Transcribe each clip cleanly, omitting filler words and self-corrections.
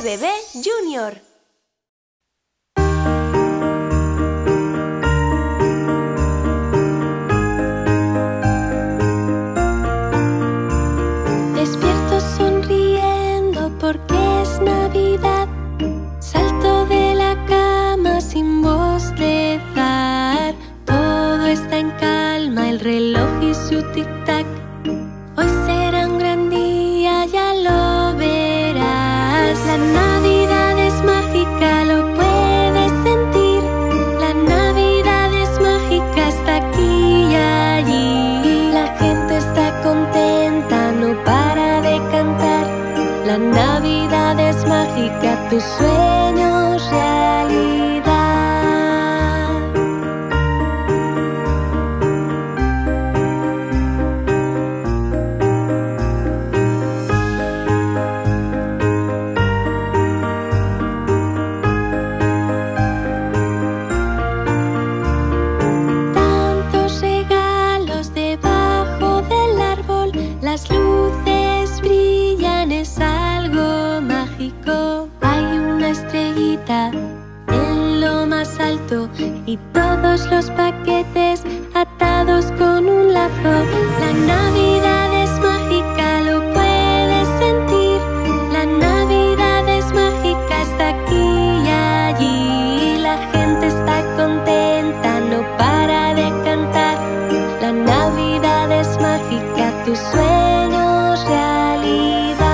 Bebé Junior. Despierto sonriendo porque es Navidad. Salto de la cama sin bostezar. Todo está en calma, el reloj y su tic-tac. Hoy será un gran día, ya lo verás. La Navidad es mágica, lo puedes sentir. La Navidad es mágica, está aquí y allí. La gente está contenta, no para de cantar. La Navidad es mágica, tus sueños realidad. Tantos regalos debajo del árbol, las luces brillan, es algo mágico. Hay una estrellita en lo más alto y todos los paquetes atados con un lazo. La Navidad es mágica, lo puedes sentir. La Navidad es mágica, está aquí y allí. La gente está contenta, no para de cantar. La Navidad es mágica, tus sueños realidad.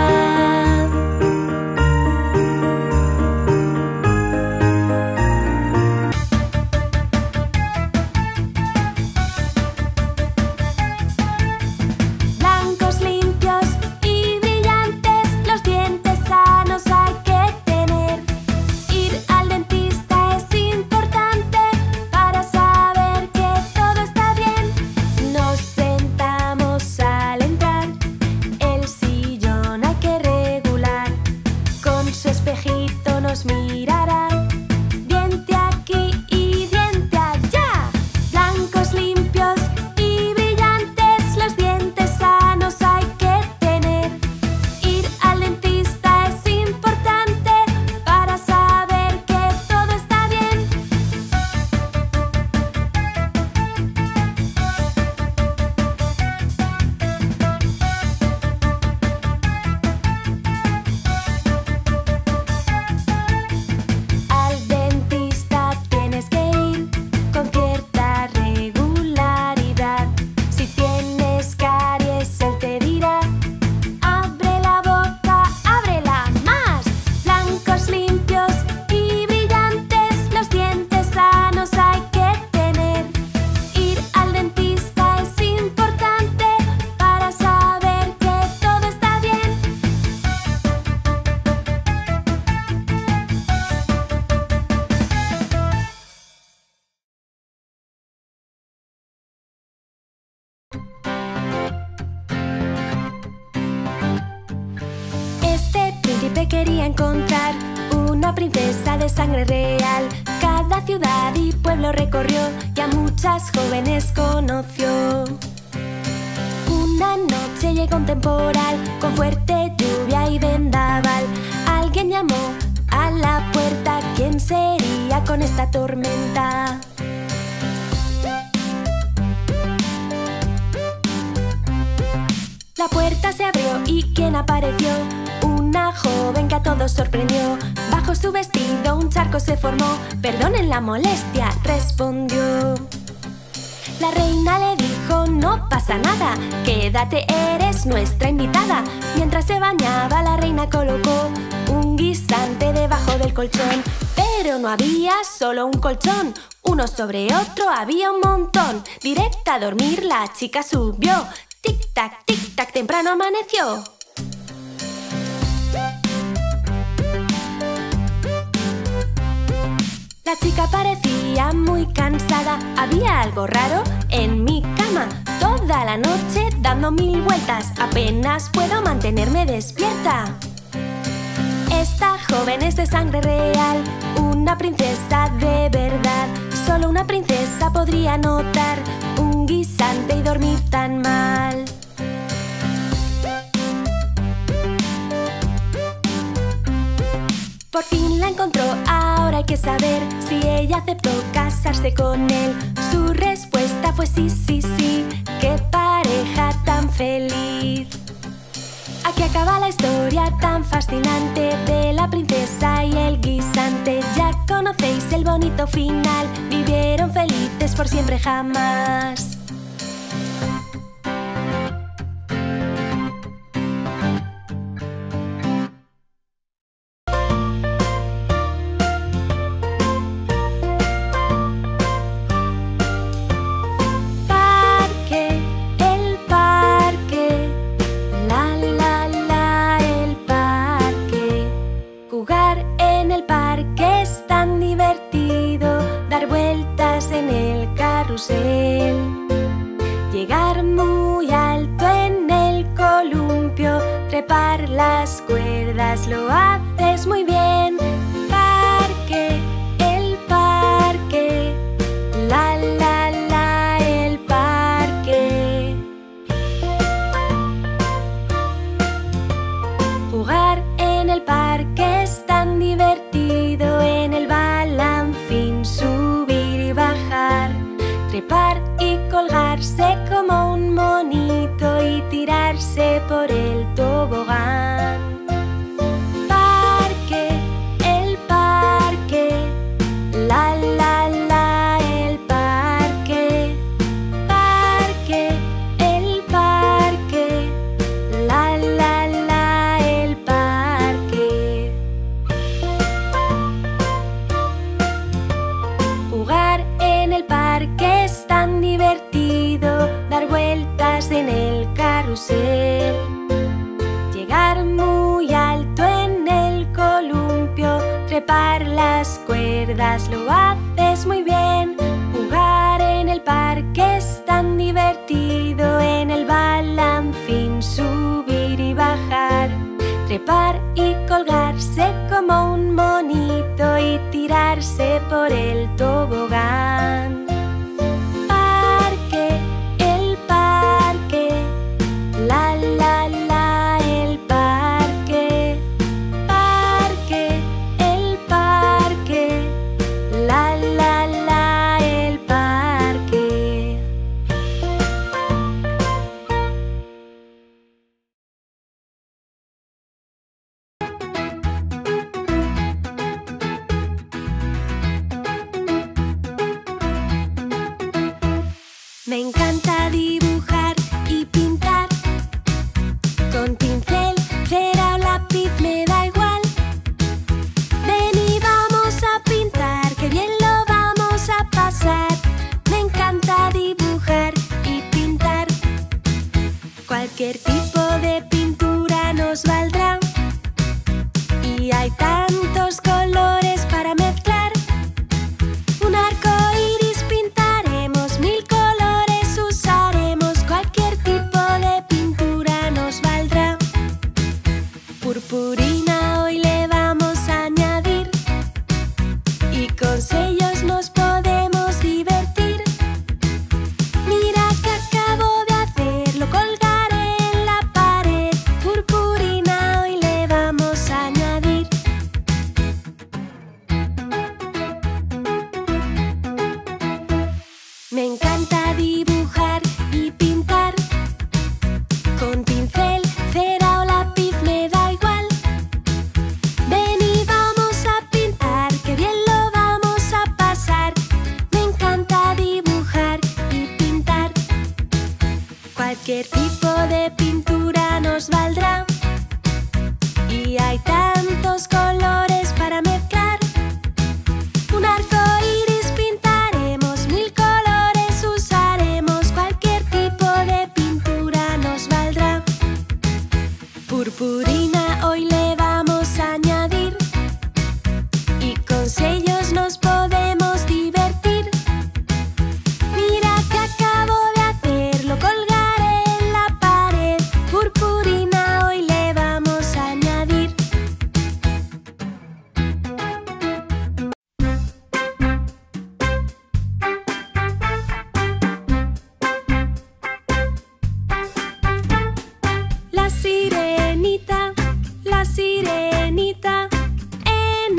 Blancos, limpios y brillantes, los dientes sanos hay que tener. Ir al dentista es importante para saber que todo está bien. Nos sentamos al entrar, el sillón hay que regular. Con su espejito nos mirará, diente aquí y diente allá. Blancos, limpios y brillantes, los dientes sanos hay que tener. Ir al dentista es importante para saber que todo está bien. Al dentista tienes que ir con cierta regularidad. Si tienes caries, él te dirá: abre la boca, ábrela más. Blancos, limpios y brillantes, los dientes sanos hay que tener. Ir al dentista es importante para saber que todo está bien. Este príncipe quería encontrar una princesa de sangre real. Cada ciudad y pueblo recorrió y a muchas jóvenes conoció. Una noche llegó un temporal con fuerte lluvia y vendaval. Alguien llamó a la puerta, ¿quién sería con esta tormenta? La puerta se abrió y ¿quién apareció? Una joven que a todos sorprendió. Bajo su vestido un charco se formó. Perdonen la molestia, respondió. La reina le dijo: no pasa nada, quédate, eres nuestra invitada. Mientras se bañaba, la reina colocó un guisante debajo del colchón. Pero no había solo un colchón, uno sobre otro había un montón. Directa a dormir la chica subió. Tic-tac, temprano amaneció. La chica parecía muy cansada. Había algo raro en mi cama. Toda la noche dando mil vueltas. Apenas puedo mantenerme despierta. Esta joven es de sangre real, una princesa de verdad. Solo una princesa podría notar un guisante y dormir tan mal. Por fin la encontró, ahora hay que saber si ella aceptó casarse con él. Su respuesta fue sí, sí, sí. ¡Qué pareja tan feliz! Aquí acaba la historia tan fascinante de la princesa y el guisante. Ya conocéis el bonito final, vivieron felices por siempre jamás. Llegar muy alto en el columpio, trepar las cuerdas, lo haces muy bien. Parque, el parque, la la la, el parque. Jugar en el parque es tan divertido, en el balancín subir y bajar, trepar y colgarse como un monito y tirarse por el tobogán. Parque, el parque, la la la, el parque. Parque, el parque, la la la, el parque. Jugar en el parque es tan divertido, dar vueltas en el carrusel, llegar muy alto en el columpio, trepar las cuerdas, lo haces muy bien. Jugar en el parque es tan divertido, en el balancín subir y bajar, trepar y colgarse como un monito y tirarse por el tobogán. Parque, el parque, la la la, el parque. Parque, el parque, la la la, el parque. Me encanta dibujar y pintar, con pincel, cera o lápiz me da igual. Ven y vamos a pintar, que bien lo vamos a pasar. Me encanta dibujar y pintar, cualquier tipo de pintura nos valdrá. Y hay tantos colores para mezclar. Un arco iris pintaremos, 1000 colores usaremos, cualquier tipo de pintura nos valdrá. Purpurina hoy le vamos a añadir, y con sellos nos podemos divertir. Mira que acabo de hacer, lo colgaré en la pared. Purpurina hoy le vamos a añadir. Me encanta dibujar y pintar, con pincel, cera o lápiz me da igual. Ven y vamos a pintar, que bien lo vamos a pasar. Me encanta dibujar y pintar, cualquier tipo de pintura nos valdrá. Y hay tantos colores para mezclar. Un arco iris pintaremos, 1000 colores usaremos, cualquier tipo de pintura nos valdrá. Purpurina hoy le vamos a añadir, y con sellos nos podemos divertir. Mira que acabo de hacer, lo colgaré en la pared. Purpurina hoy le vamos a añadir. La sirenita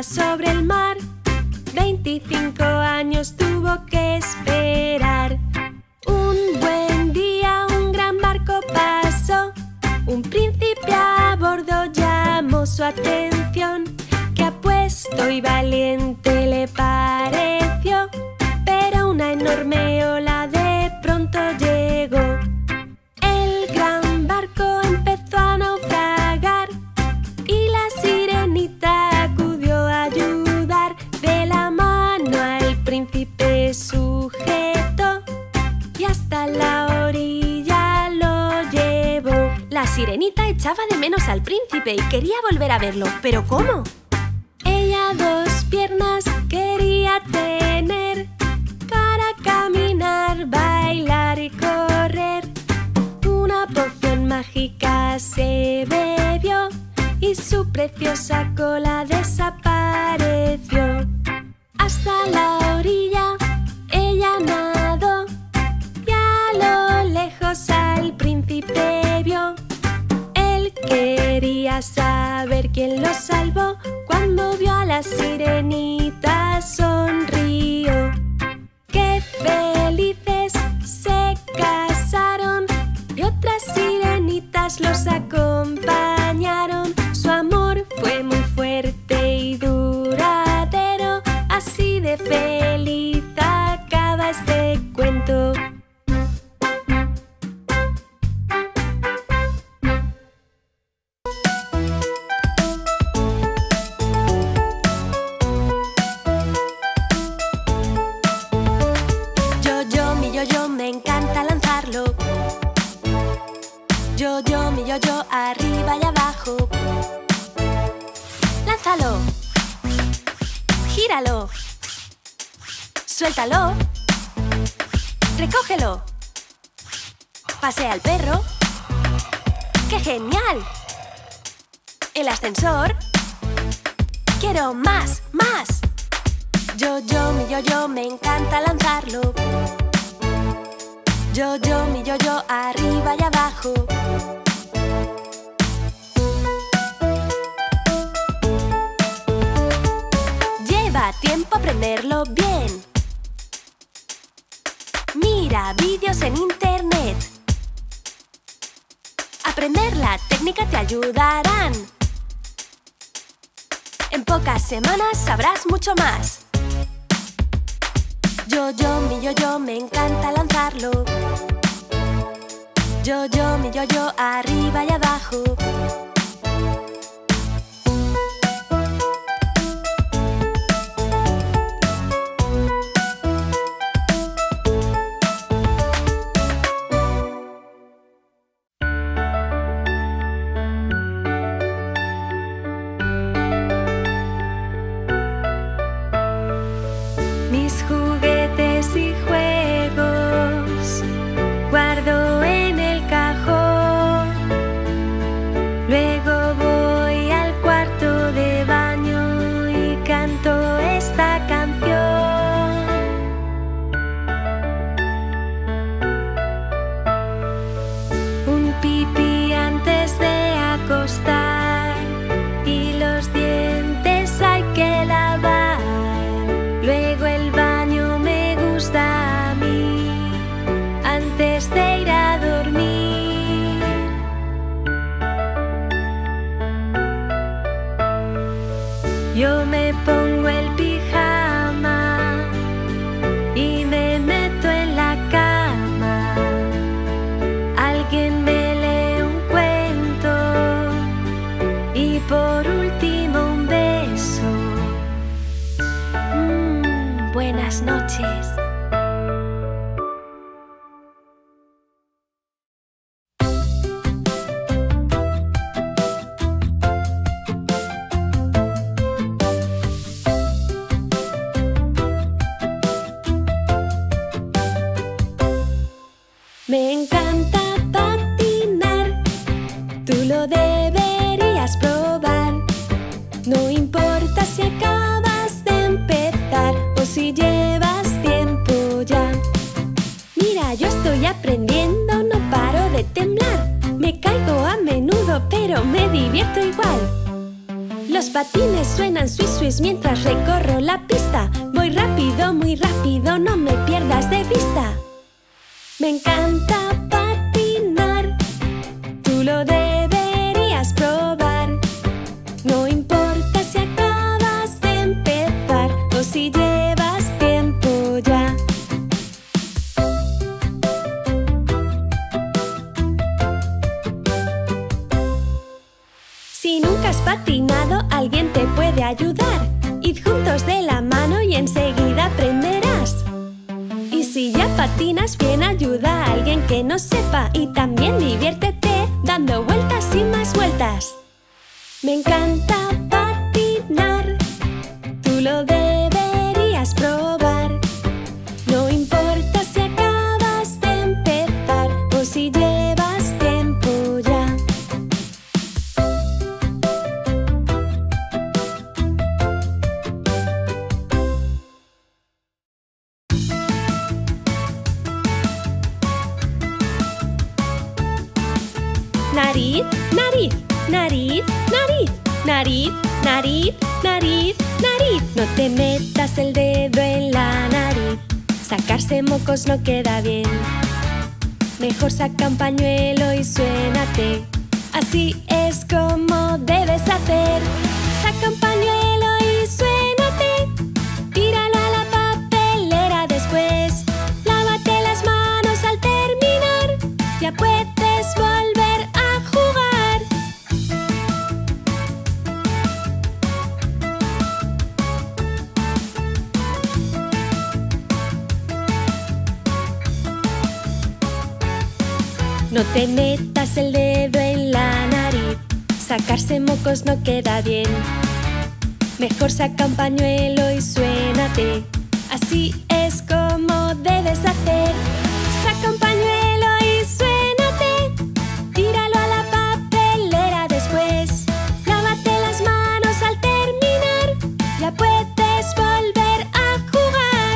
iba sobre el mar. 25 años tuvo que esperar. Un buen día un gran barco pasó. Un príncipe a bordo llamó su atención. Qué apuesto y valiente le pareció, pero una enorme ola de pronto llegó. El gran barco empezó a naufragar y la sirenita acudió a ayudar. De la mano al príncipe sujetó y hasta la orilla lo llevó. La sirenita echaba de menos al príncipe y quería volver a verlo. ¿Pero cómo? Ella 2 piernas quería tener para caminar, bailar y correr. Una poción mágica se bebió y su preciosa cola desapareció. Hasta la orilla ella nadó y a lo lejos al príncipe vio. Él quería saber quién lo salvó. Cuando vio a la sirenita sonrió. ¡Qué felices! Se casaron y otras sirenitas los acompañaron. Su amor fue muy fuerte y duradero. Así de feliz acaba este cuento. Yo me encanta lanzarlo. Yo, mi yo, arriba y abajo. Lánzalo. Gíralo. Suéltalo. Recógelo. Pasea al perro. ¡Qué genial! El ascensor. Quiero más, más. Yo, mi yo, me encanta lanzarlo. Yo, mi yo, arriba y abajo. Lleva tiempo aprenderlo bien. Mira vídeos en internet. Aprender la técnica te ayudarán. En pocas semanas sabrás mucho más. Yo, mi yo, me encanta lanzarlo. Yo, mi yo, arriba y abajo. Mis juguetes y juegos guardo en el cajón. Luego voy al cuarto de baño y canto esta canción. Un pipí antes de acostar y los dientes hay que lavar. Luego el baño me gusta a mí antes de ir a dormir. Yo me pongo el pijama y me meto en la cama. Alguien me lee un cuento y por último un beso. Buenas noches. Me encanta patinar, tú lo deberías probar. No importa si acabas de empezar o si llevas tiempo ya. Mira, yo estoy aprendiendo, no paro de temblar. Me caigo a menudo, pero me divierto igual. Los patines suenan swish swish mientras recorro la pista. Voy rápido, muy rápido, no me pierdas de vista. Me encanta patinar, tú lo deberías probar. No importa si acabas de empezar o si llevas tiempo ya. Si nunca has patinado, alguien te puede ayudar. Id juntos de la mano y enseguida aprenderás. Y si ya patinas bien, ayuda a alguien que no sepa. Y también diviértete dando vueltas y más vueltas. Me encanta patinar, tú lo deberías probar. No importa si acabas de empezar o si llevas tiempo ya. Nariz, nariz, nariz, nariz. Nariz, nariz, nariz, nariz. No te metas el dedo en la nariz. Sacarse mocos no queda bien. Mejor saca un pañuelo y suénate. Así es como debes hacer. Saca un pañuelo y suénate. Tíralo a la papelera después. Lávate las manos al terminar. Ya puedes volver a jugar. No te metas el dedo en la nariz. Sacarse mocos no queda bien. Mejor saca un pañuelo y suénate. Así es como debes hacer. Saca un pañuelo y suénate. Tíralo a la papelera después. Lávate las manos al terminar. Ya puedes volver a jugar.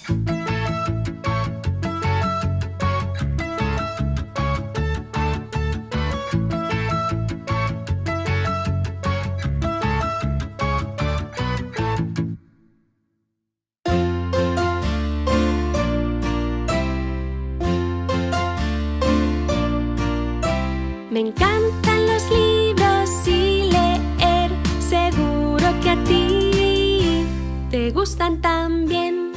Me encantan los libros y leer. Seguro que a ti te gustan también.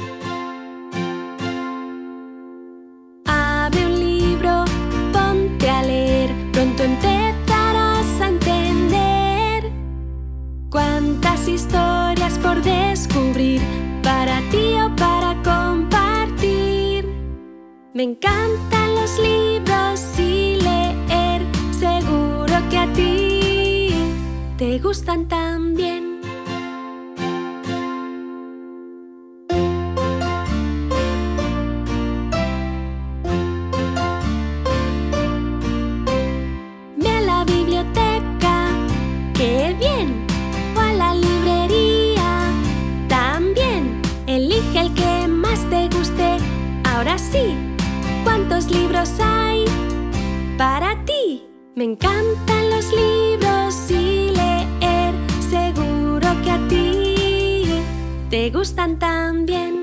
Abre un libro, ponte a leer. Pronto empezarás a entender cuántas historias por descubrir, para ti o para compartir. Me encantan los libros y leer. Seguro que a ti te gustan también. Ve a la biblioteca, ¡qué bien! O a la librería, también. Elige el que más te guste. Ahora sí, ¿cuántos libros hay para ti? Me encantan los libros y leer. Seguro que a ti te gustan también.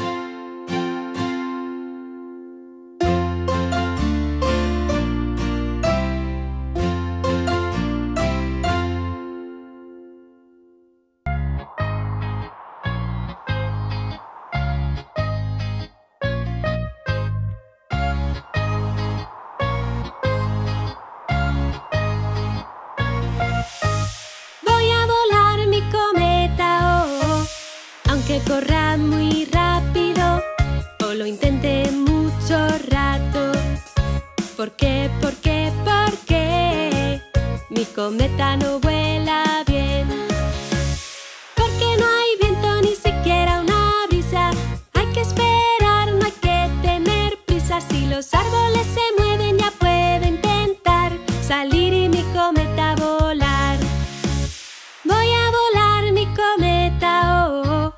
Corra muy rápido o lo intente mucho rato. ¿Por qué? ¿Por qué? ¿Por qué? Mi cometa no vuela bien. Porque no hay viento, ni siquiera una brisa. Hay que esperar, no hay que tener prisa. Si los árboles se mueven, ya puedo intentar salir y mi cometa volar. Voy a volar mi cometa, oh, oh.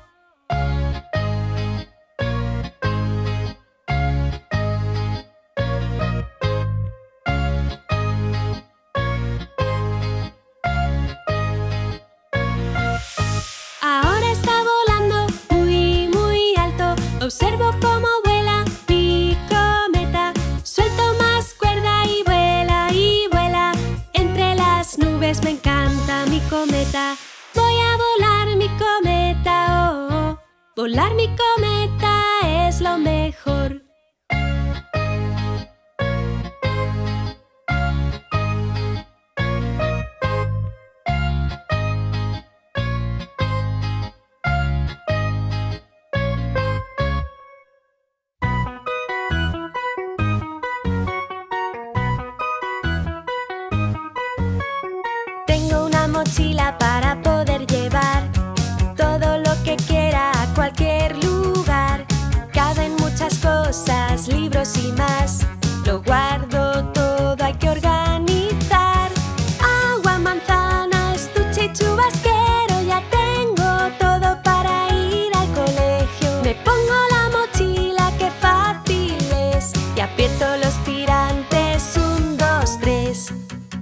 libros y más. Lo guardo todo, hay que organizar. Agua, manzana, estuche y chubasquero. Ya tengo todo para ir al colegio. Me pongo la mochila, qué fácil es. Y aprieto los tirantes, 1, 2, 3.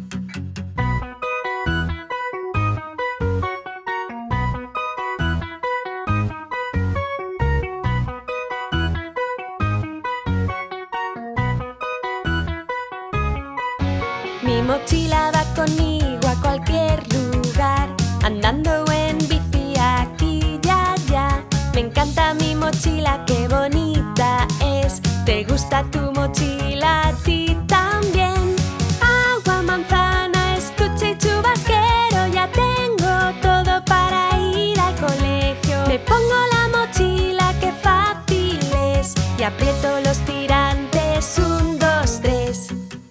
Mi mochila va conmigo a cualquier lugar, andando en bici aquí y allá. Me encanta mi mochila, qué bonita es. ¿Te gusta tu mochila? A ti también. Agua, manzana, estuche y chubasquero. Ya tengo todo para ir al colegio. Me pongo la mochila, qué fácil es. Y aprieto los tirantes, 1, 2, 3.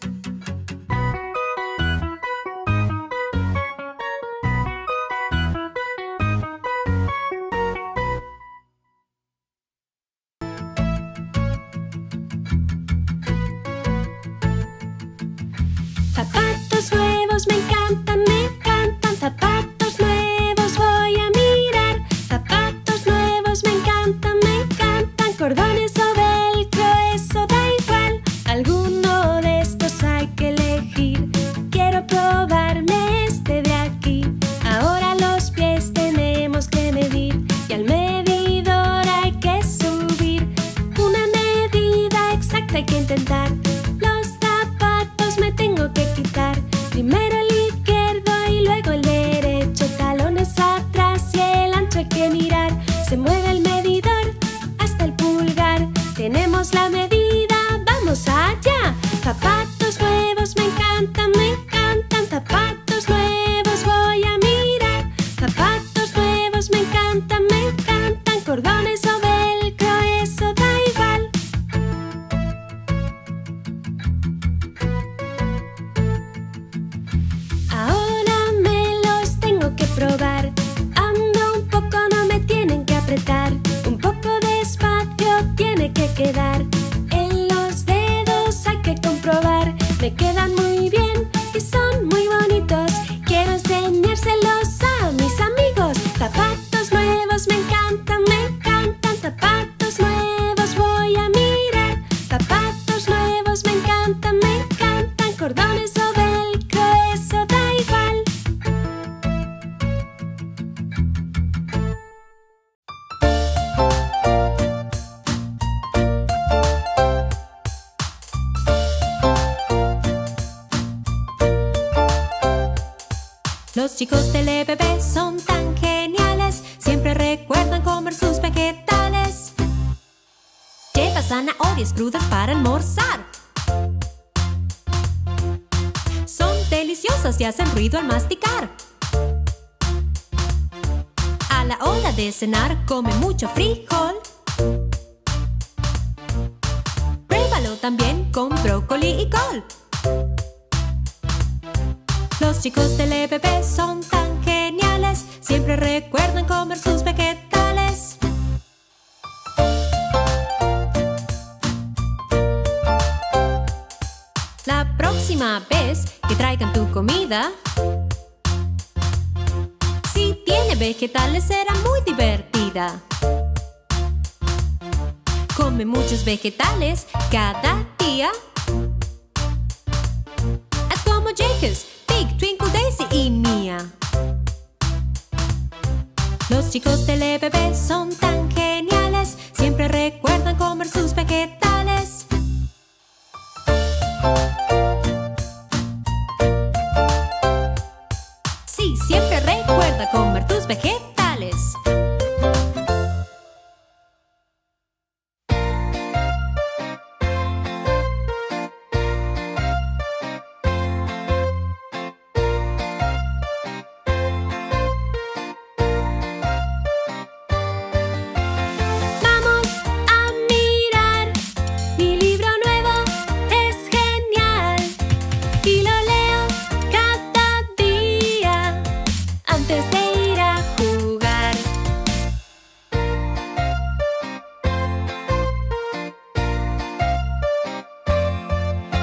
Zapatos nuevos, me encantan, zapatos nuevos voy a mirar. Zapatos nuevos, me encantan, cordones o velcro, eso da igual. Alguno de estos hay que elegir. Quiero probarme este de aquí. Ahora los pies tenemos que medir y al medidor hay que subir. Una medida exacta hay que intentar. Los zapatos me tengo que quitar. Primero el izquierdo y luego el derecho. Talones atrás y el ancho hay que mirar. Se mueve el medidor hasta el pulgar. Tenemos la medida, vamos allá. Zapatos nuevos, me encantan, zapatos nuevos voy a mirar. Zapatos nuevos, me encantan, cordones o velcro, eso da igual. Ahora me los tengo que probar. Ando un poco, no me tienen que apretar. Un poco de espacio tiene que quedar. En los dedos hay que comprobar. Me quedan muy bien y son muy bonitos. Quiero enseñárselos a mis amigos. Zapatos nuevos, me encantan, zapatos nuevos voy a mirar. Zapatos nuevos, me encantan, cordones o velcro, eso da igual. Los chicos del EBB son tan geniales, siempre recuerdan comer sus vegetales. Lleva zanahorias crudas para almorzar. Son deliciosas y hacen ruido al masticar. A la hora de cenar come mucho frijol. Pruébalo también con brócoli y col. Los chicos del EBB son tan geniales, siempre recuerdan comer sus vegetales. La próxima vez que traigan tu comida, si tiene vegetales será muy divertida. Come muchos vegetales cada día. Haz como Jacobs, Pig, Twinkle, Daisy y Mia. Los chicos del EBB son tan geniales, siempre recuerdan comer sus vegetales. Sí, siempre recuerda comer tus vegetales.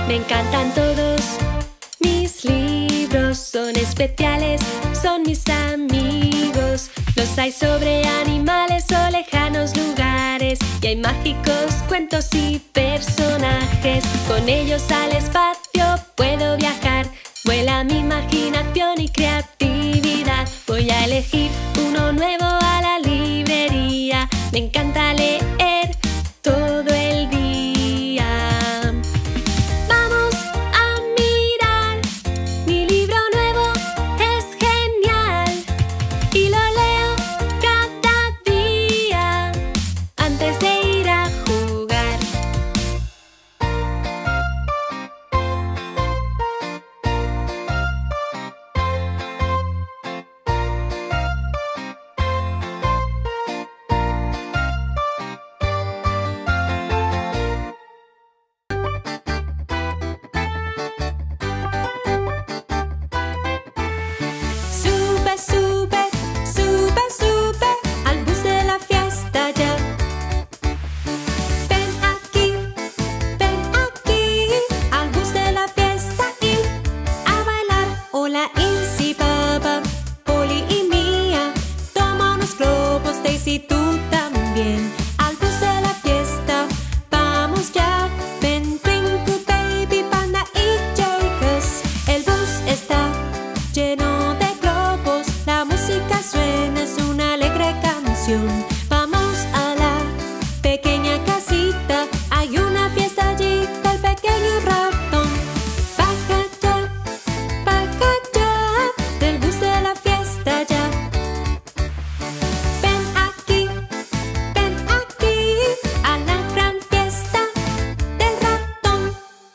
Me encantan todos mis libros, son especiales, son mis amigos. Los hay sobre animales o lejanos lugares, y hay mágicos cuentos y personajes. Con ellos al espacio puedo viajar, vuela mi imaginación y creatividad. Voy a elegir uno nuevo a la librería, me encanta leer todo el día. Vamos a mirar, mi libro nuevo es genial y lo leo cada día antes de ir a jugar. Sube, sube, sube, sube al bus de la fiesta ya. Ven aquí al bus de la fiesta y a bailar. Hola Izzy, Baba, Polly y Mía, toma unos globos, Daisy, tú también. Al bus de la fiesta, vamos ya. Ven Twinkle Baby, Panda y Jacobs. El bus está lleno de globos, la música suena, es una alegre canción. Vamos a la pequeña casita, hay una fiesta allí del pequeño ratón. Baja ya, del bus de la fiesta ya. Ven aquí a la gran fiesta del ratón.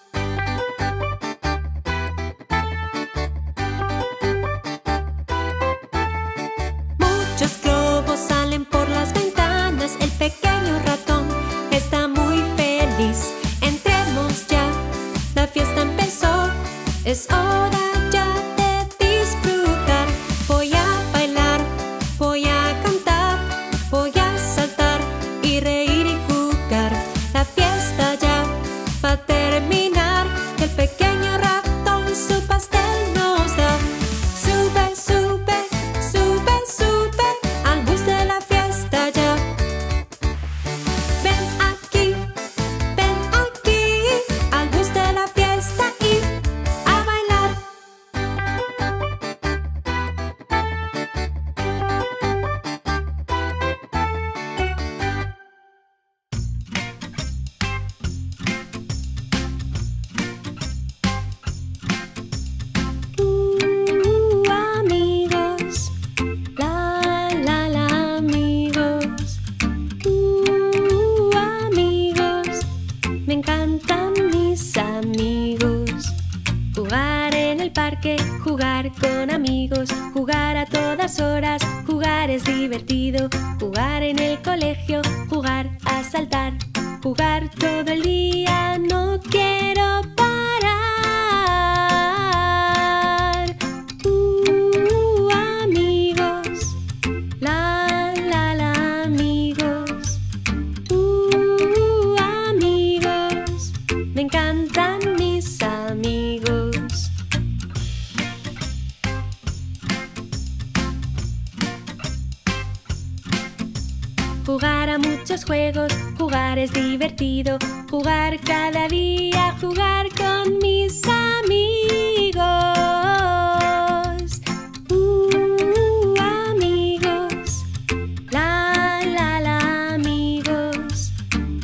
Muchos globos salen por las ventanas, el pequeño ratón está muy feliz. Entremos ya, la fiesta empezó, es hora ya de disfrutar. Voy a bailar, voy a cantar, voy a saltar y reír y jugar. La fiesta ya va a terminar, el pequeño ratón su pastel nos da. Sube, sube, sube, sube al bus de la fiesta ya. Ven aquí al bus de la fiesta y a bailar. Amigos, la amigos. Amigos, me encantan mis amigos. Jugar en el parque, jugar con amigos, jugar a todas horas, jugar es divertido. Jugar en el colegio, jugar a saltar, jugar todo el día, no quiero parar. Amigos, la amigos. Amigos, me encantan mis amigos. Jugar a muchos juegos, jugar es divertido. Jugar cada día, jugar con mis amigos. Amigos, la amigos.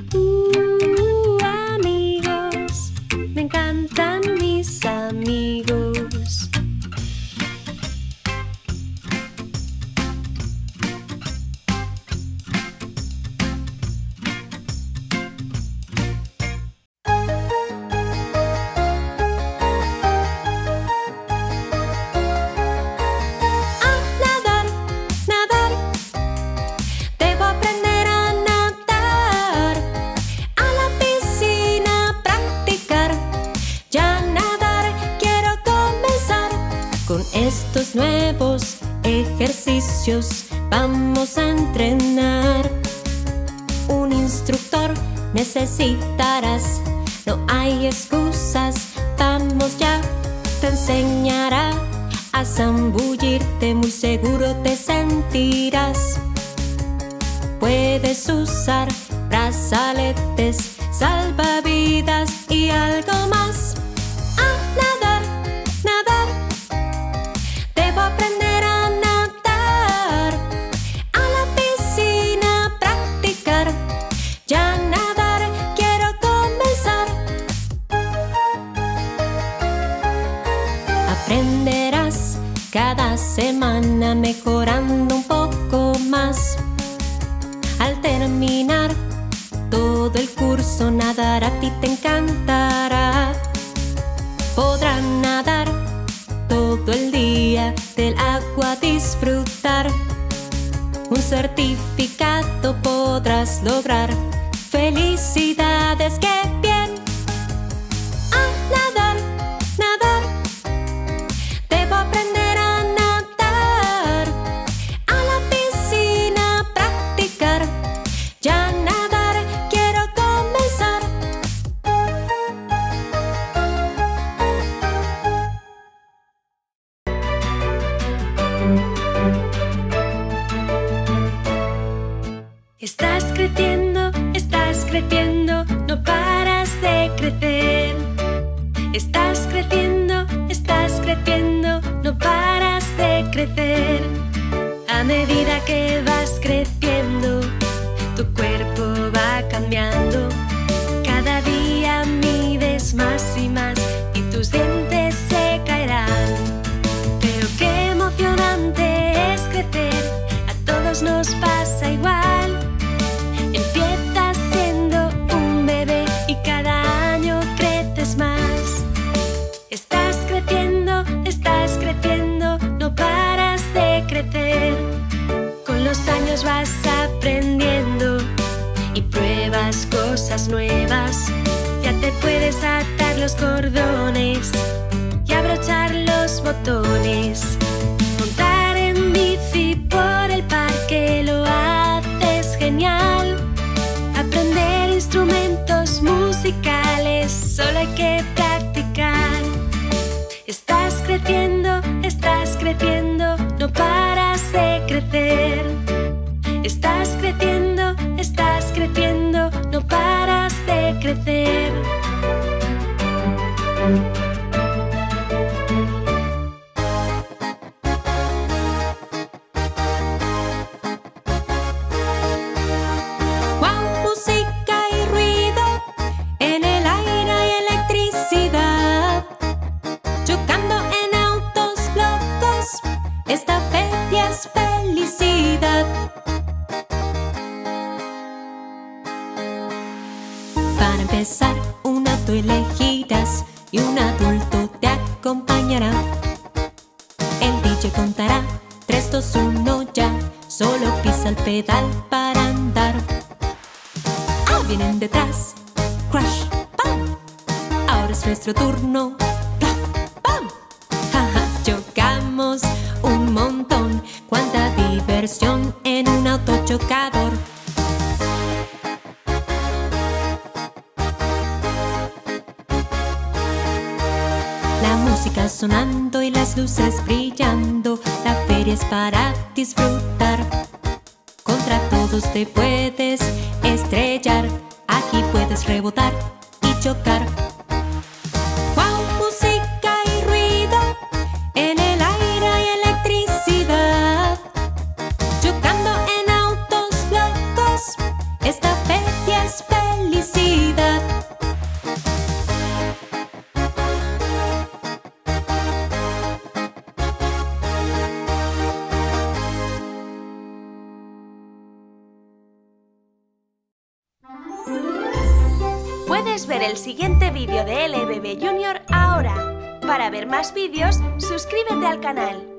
Amigos, me encantan mis amigos. estos nuevos ejercicios vamos a entrenar. Un instructor necesitarás, no hay excusas Cosmos ya te enseñará a zambullirte, muy seguro te sentirás. Puedes usar brazaletes, salvavidas y algo más. A nadar, nadar, debo aprender a nadar. A la piscina practicar, ya nadar quiero comenzar. Aprenderás cada semana mejorando un poco más. Al terminar todo el curso, nadar a ti te encantará. Podrás nadar todo el día, del agua disfrutar. Un certificado podrás lograr. ¡Felicidades, qué bien! A nadar, nadar, debo aprender a nadar. A la piscina practicar, ya nadar quiero comenzar. Estás creciendo, no paras de crecer. Estás creciendo, no paras de crecer. A medida que vas creciendo, tu cuerpo va cambiando. Cada día mides más y más y tus dientes se caerán. Pero qué emocionante es crecer, a todos nos pasa igual. Empiezas siendo un bebé y cada año creces más. Estás creciendo, no paras de crecer. Con los años vas aprendiendo y pruebas cosas nuevas. Ya te puedes atar los cordones y abrochar los botones. Montar en bici por el parque lo haces genial. Aprender instrumentos musicales, solo hay que practicar. Estás creciendo, no paras de crecer. Estás creciendo, no paras de crecer. ¡Wow! Música y ruido, en el aire hay electricidad. Chocando en autos locos, esta feria es felicidad. Para empezar, un auto elegirás y un adulto te acompañará. El DJ contará 3, 2, 1 ya, solo pisa el pedal para andar. Ah, vienen detrás, crash, pam. Ahora es nuestro turno, plaf, pam. Jaja, chocamos un montón. Cuánta diversión en un auto chocador. La música sonando y las luces brillando, la feria es para disfrutar. Contra todos te puedes estrellar, aquí puedes rebotar y chocar. ¡Wow! Música y ruido, en el aire hay electricidad. Chocando en autos locos, esta feria es felicidad. Puedes ver el siguiente vídeo de LBB Junior ahora. Para ver más vídeos, suscríbete al canal.